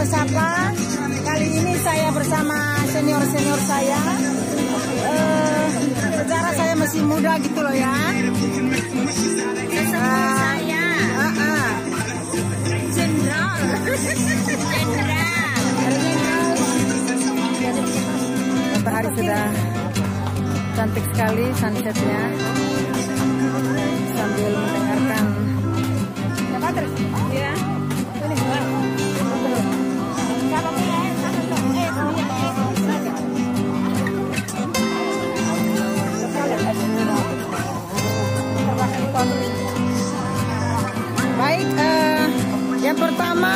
sapa. Kali ini saya bersama senior-senior saya. Secara saya masih muda gitu loh ya. Saya Jenderal. Matahari sudah cantik sekali sunsetnya, sambil mendengarkan. Ya. Baik, yang pertama,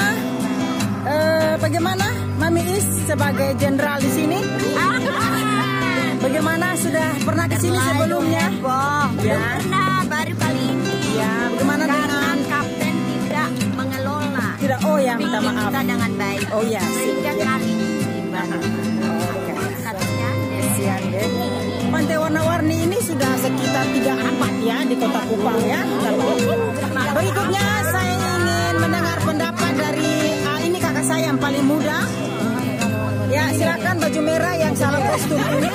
bagaimana Mami Is sebagai jenderal di sini? Bagaimana, sudah pernah ke sini sebelumnya? Ya. Pernah, baru kali ini. Ya, bagaimana dengan kapten tidak mengelola? Tidak, oh ya, minta maaf. Kita dengan baik. Oh ya, sehingga ya. kali ini baru. Katanya, kasihan deh. Pantai Warna-Warni ini sudah sekitar 3 ya di Kota Kupang ya. Berikutnya saya ingin mendengar pendapat dari ini kakak saya yang paling muda. Ya, silakan baju merah yang salah kostum ini.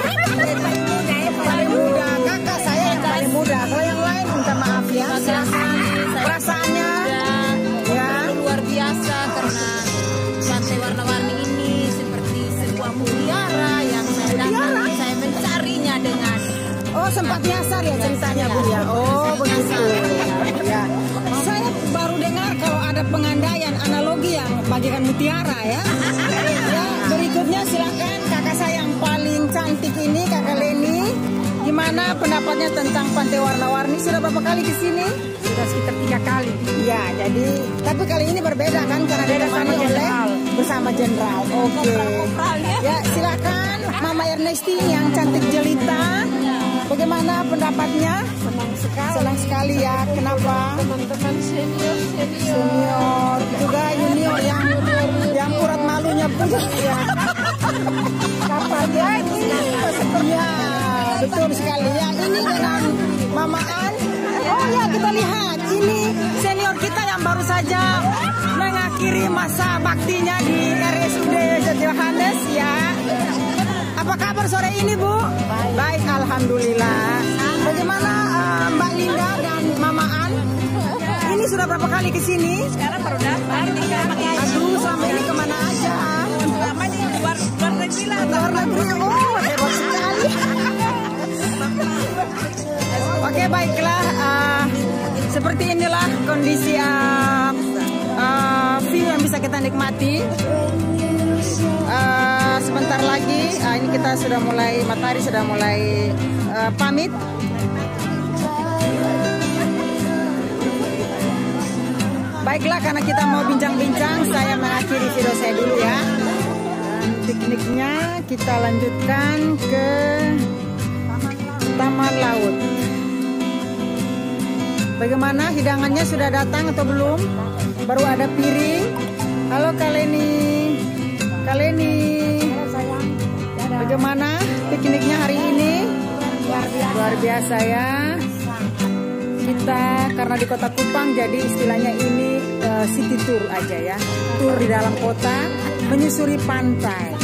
Paling muda, kakak saya yang paling muda. Kalau yang lain minta maaf ya. Perasaannya ya luar biasa karena Pantai Warna-Warni ini seperti sebuah mutiara yang saya datang, saya mencarinya dengan sempat nyasar ya ceritanya Bu ya. Oh begitu ya. Saya baru dengar kalau ada pengandaian analogi yang bagikan mutiara ya. Ya, berikutnya silakan kakak saya yang paling cantik ini, kakak Leni. Gimana pendapatnya tentang Pantai Warna-Warni? Sudah berapa kali ke sini? sudah sekitar 3 kali. Ya, jadi tapi kali ini berbeda kan karena ditemani oleh bersama jenderal. Oke. Ya, silakan Mama Ernesti yang cantik jelita. Bagaimana pendapatnya? Senang sekali ya. Kenapa? Teman-teman Senior juga junior yang urat malunya pun ya. Kapan lagi? Ya, betul sekali ya. Ini dengan Mama An. Oh ya, kita lihat ini senior kita yang baru saja mengakhiri masa baktinya di RSUD Johannes ya. Apa kabar sore ini Bu? Baik, alhamdulillah. Bagaimana Mbak Linda dan Mama An? Ini sudah berapa kali ke sini? Sekarang baru datang. Aduh, selama ini kemana aja? Selama di luar negeri lah. Luar negeri, oh hebat sekali. Oke, baiklah. Seperti inilah kondisi view yang bisa kita nikmati. Sebentar lagi, ini kita sudah mulai, matahari sudah mulai pamit. Baiklah, karena kita mau bincang-bincang, saya mengakhiri video saya dulu ya. Pikniknya kita lanjutkan ke Taman Laut. Bagaimana, hidangannya sudah datang atau belum? Baru ada piring. Halo Kak Leni. Kak Leni. Bagaimana pikniknya hari ini? Luar biasa ya. Kita karena di Kota Kupang jadi istilahnya ini city tour aja ya. Tour di dalam kota, menyusuri pantai.